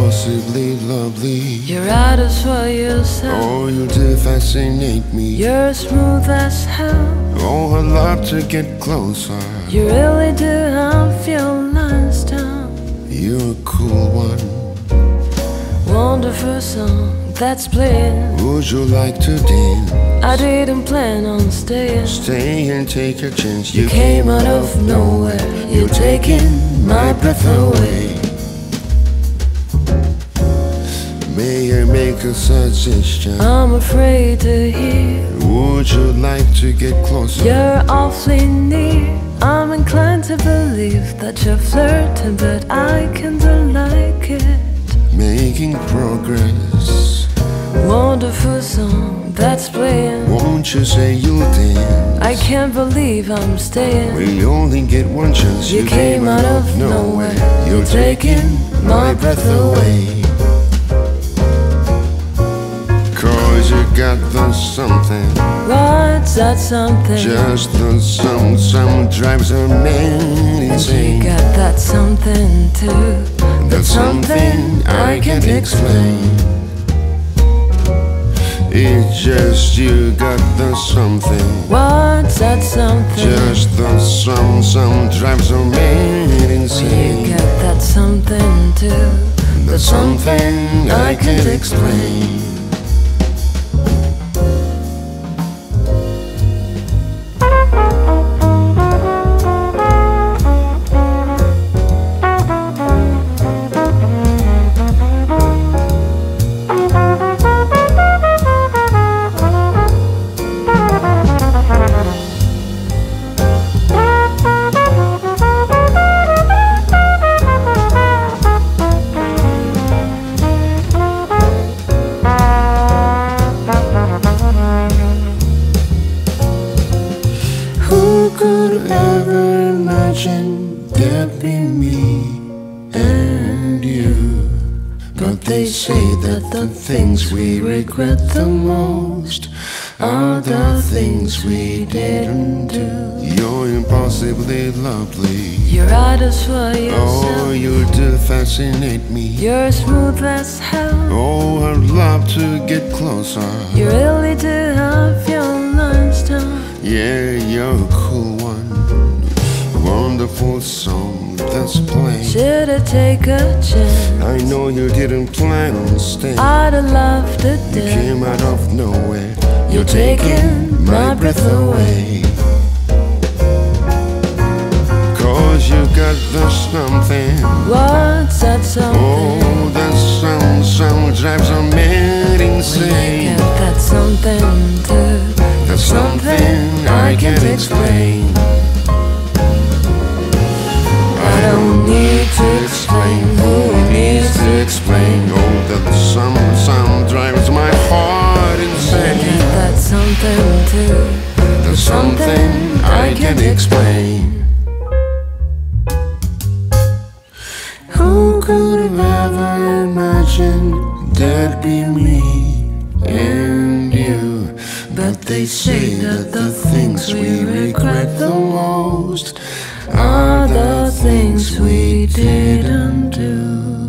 impossibly lovely. You're out of what you said. Oh, you do fascinate me. You're smooth as hell. Oh, I'd love to get closer. You really do have your lines down. You're a cool one. Wonderful song that's playing. Would you like to dance? I didn't plan on staying. Stay and take a chance. You came out of nowhere. You're taking my breath away. May I make a suggestion? I'm afraid to hear. Would you like to get closer? You're awfully near. I'm inclined to believe that you're flirting, but I kinda like it. Making progress. Wonderful song that's playing. Won't you say you'll dance? I can't believe I'm staying. We only get one chance. You came out of nowhere. You're taking my breath away. Cause you got the something. What's that something? Just the some drives a man insane. You got that something too. That's something I can't explain. It's just you got the something. What's that something? Just the some drives a man insane. You got that something too. That's something I can't explain. Who could ever imagine there'd be me and you? But they say that the things we regret the most are the things we didn't do. You're impossibly lovely. You're out of what you Oh, said. you do fascinate me. You're smooth as hell. Oh, I'd love to get closer. You really do have your lines down. Yeah, you're a cool one. Wonderful song that's playing. Should I take a chance? I know you didn't plan on staying. I'd have loved to You dance. came out of nowhere. You're taking my breath away. Cause you got the something. What's that something? Oh, that some drives a man You insane. got that something too. That's something I can't explain. I don't need to explain. Who needs to explain? Oh, that some drives my heart You insane. got that something too. That's something I can't explain. Who could have ever imagined there'd be me and you? But they say that the things we regret the most are the things we didn't do.